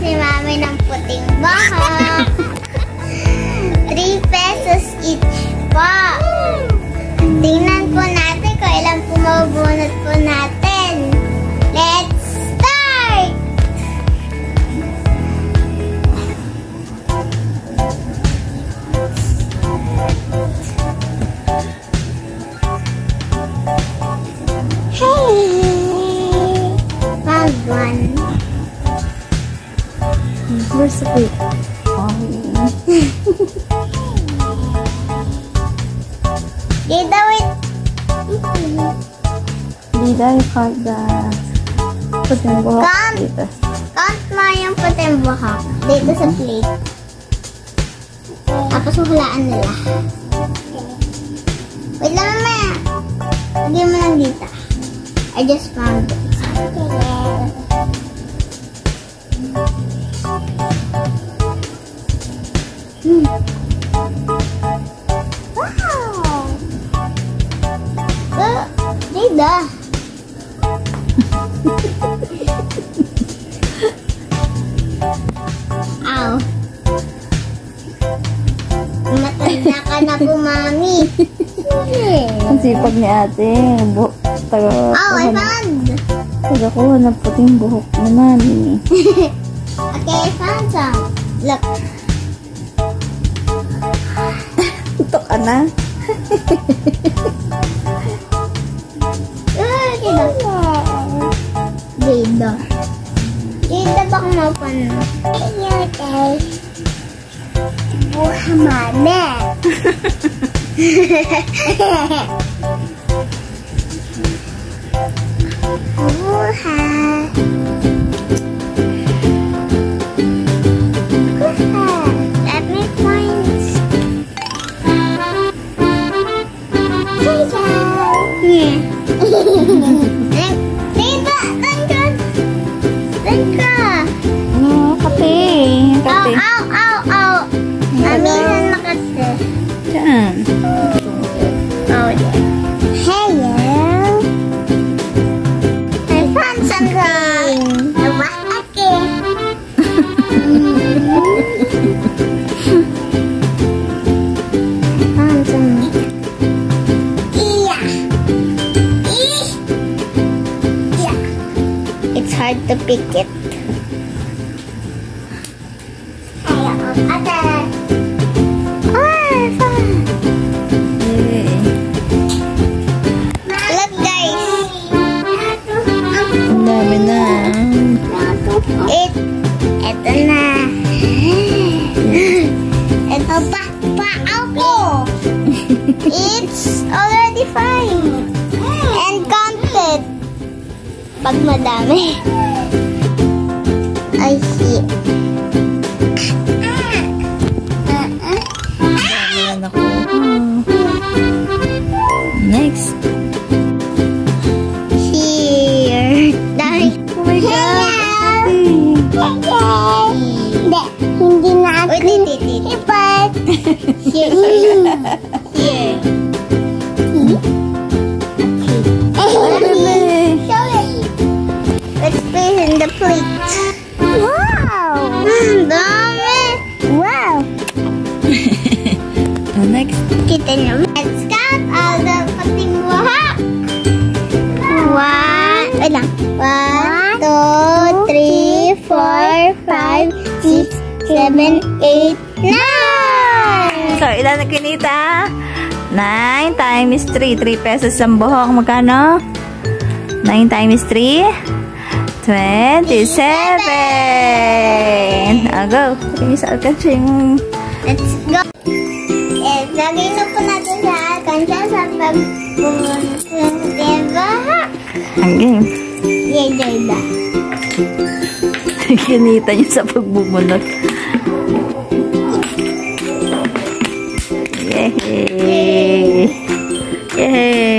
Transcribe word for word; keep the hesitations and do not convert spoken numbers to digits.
si Mami ng puting buhok. three pesos each po. Tingnan po natin kung ilan po mabunot po natin. Let's start! Hey! Found one. Where's the plate? Oh. Dito, wait. Dida, you count the puting buhok Count. dito. Count mo yung puting buhok dito sa plate. Tapos hulaan nila. Wait lang, mamaya. Hindi mo lang dito. I just found it. Hmm. Wow! Uh, Dida. Ow. Matanda ka na po, Mami. Ang sipag ni ate. Buhok. Taga, Oh, I found. Tagakuha ng puting buhok ni Mami. Okay, I found some. Look. Ito ka na. Ah, Dida. Dida. Dida, baka mapan. Okay. Buha, Mami. Buha. Buha. Let me find. Dida. Yeah. Dida, tangkad. Tangkad. Oh, kape. Ow, Kape. ow, ow, ow. Mami, saan nakate? Diyan. Oh, yeah. Hello. I found something. Wahake. Found something. Yeah. Ee. Yeah. It's hard to pick it. Look, guys. Ang dami na. It, eto na. Ito pa, pa ako. It's already fine. And counted. Pag madami. I see. Next. Here. Dahil. Oh my God. Hindi. Hindi na ako. Wait, wait, wait. Ipat. Here. Here. Here. Okay. Show it. Let's put it in the plate. Wow. Ang dami. Wow. Next. Kita nyo. Let's count all the puting buhok. One. Wait lang. One, two, three, four, five, six, seven, eight, nine. So, ilan na kinita? nine times three. three pesos ang buhok. Magkano? nine times three? twenty-seven. Ah, go. Tingin sa alkansing. Let's go. Eh, lagay na po natin sa alkansya sa pagbubunot ng buhok. Ang game. Yeah, Dida. Kinita niyo sa pagbubunot. Yay! Yay!